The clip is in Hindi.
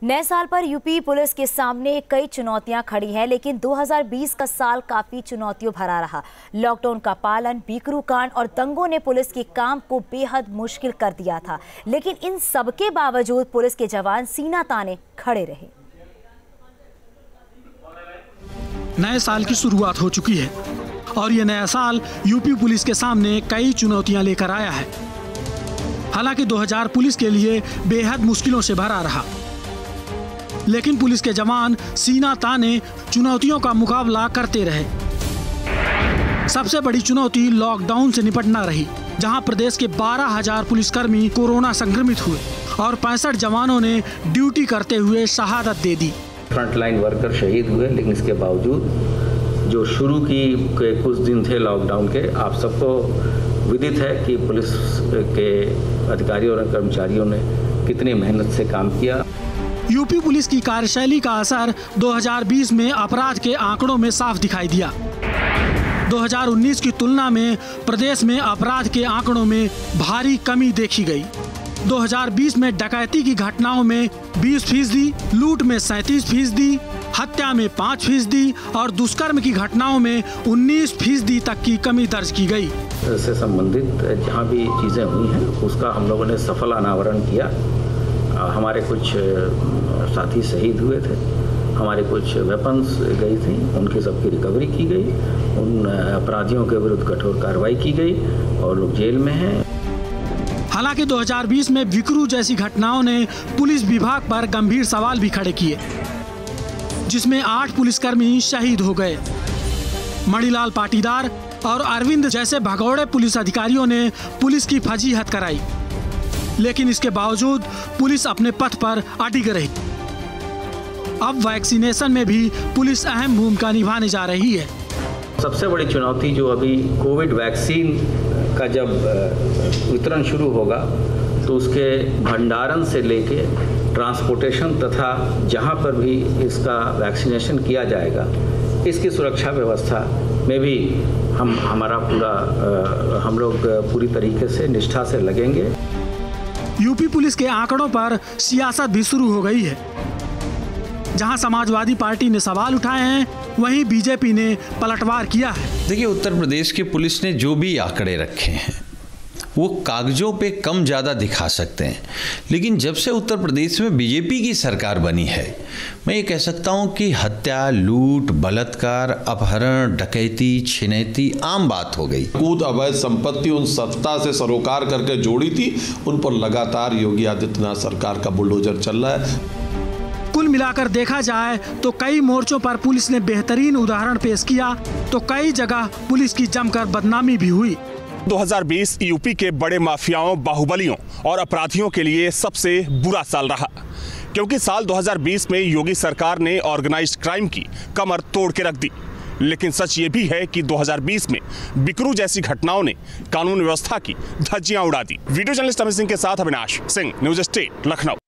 नए साल पर यूपी पुलिस के सामने कई चुनौतियां खड़ी हैं, लेकिन 2020 का साल काफी चुनौतियों भरा रहा। लॉकडाउन का पालन, बीकरू कांड और दंगों ने पुलिस के काम को बेहद मुश्किल कर दिया था, लेकिन इन सबके बावजूद पुलिस के जवान सीना ताने खड़े रहे। नए साल की शुरुआत हो चुकी है और ये नया साल यूपी पुलिस के सामने कई चुनौतियां लेकर आया है। हालांकि 2000 पुलिस के लिए बेहद मुश्किलों से भरा रहा, लेकिन पुलिस के जवान सीना ताने चुनौतियों का मुकाबला करते रहे। सबसे बड़ी चुनौती लॉकडाउन से निपटना रही, जहां प्रदेश के 12,000 पुलिसकर्मी कोरोना संक्रमित हुए और 65 जवानों ने ड्यूटी करते हुए शहादत दे दी। फ्रंटलाइन वर्कर शहीद हुए, लेकिन इसके बावजूद जो शुरू की कुछ दिन थे लॉकडाउन के, आप सबको विदित है कि पुलिस के अधिकारियों और कर्मचारियों ने कितनी मेहनत से काम किया। यूपी पुलिस की कार्यशैली का असर 2020 में अपराध के आंकड़ों में साफ दिखाई दिया। 2019 की तुलना में प्रदेश में अपराध के आंकड़ों में भारी कमी देखी गई। 2020 में डकैती की घटनाओं में 20%, लूट में 37%, हत्या में 5% और दुष्कर्म की घटनाओं में 19% तक की कमी दर्ज की गई। इससे संबंधित जहां भी चीजें हुई हैं उसका हम लोगों ने सफल अनावरण किया। हमारे कुछ साथी शहीद हुए थे, हमारे कुछ वेपन्स गई थी, उनकी सबकी रिकवरी की गई, उन अपराधियों के विरुद्ध कठोर कार्रवाई की गई और लोग जेल में हैं। हालांकि 2020 में बीकरू जैसी घटनाओं ने पुलिस विभाग पर गंभीर सवाल भी खड़े किए, जिसमें 8 पुलिसकर्मी शहीद हो गए। मणिलाल पाटीदार और अरविंद जैसे भगौड़े पुलिस अधिकारियों ने पुलिस की फजीहत कराई, लेकिन इसके बावजूद पुलिस अपने पथ पर अडिग रही। अब वैक्सीनेशन में भी पुलिस अहम भूमिका निभाने जा रही है। सबसे बड़ी चुनौती जो अभी कोविड वैक्सीन का जब वितरण शुरू होगा तो उसके भंडारण से लेके ट्रांसपोर्टेशन तथा जहां पर भी इसका वैक्सीनेशन किया जाएगा, इसकी सुरक्षा व्यवस्था में भी हम लोग पूरी तरीके से निष्ठा से लगेंगे। यूपी पुलिस के आंकड़ों पर सियासत भी शुरू हो गई है। जहां समाजवादी पार्टी ने सवाल उठाए हैं, वहीं बीजेपी ने पलटवार किया है। देखिए, उत्तर प्रदेश की पुलिस ने जो भी आंकड़े रखे हैं वो कागजों पे कम ज़्यादा दिखा सकते हैं, लेकिन जब से उत्तर प्रदेश में बीजेपी की सरकार बनी है, मैं ये कह सकता हूँ कि हत्या, लूट, बलात्कार, अपहरण, डकैती, छिनैती आम बात हो गई। कूद अवैध संपत्ति उन सत्ता से सरोकार करके जोड़ी थी, उन पर लगातार योगी आदित्यनाथ सरकार का बुलडोजर चल रहा है। कुल मिलाकर देखा जाए तो कई मोर्चों पर पुलिस ने बेहतरीन उदाहरण पेश किया, तो कई जगह पुलिस की जमकर बदनामी भी हुई। 2020 यूपी के बड़े माफियाओं, बाहुबलियों और अपराधियों के लिए सबसे बुरा साल रहा, क्योंकि साल 2020 में योगी सरकार ने ऑर्गेनाइज्ड क्राइम की कमर तोड़ के रख दी। लेकिन सच ये भी है कि 2020 में बीकरू जैसी घटनाओं ने कानून व्यवस्था की धज्जियां उड़ा दी। वीडियो जर्नलिस्ट अमित सिंह के साथ अविनाश सिंह, न्यूज़ स्टेट, लखनऊ।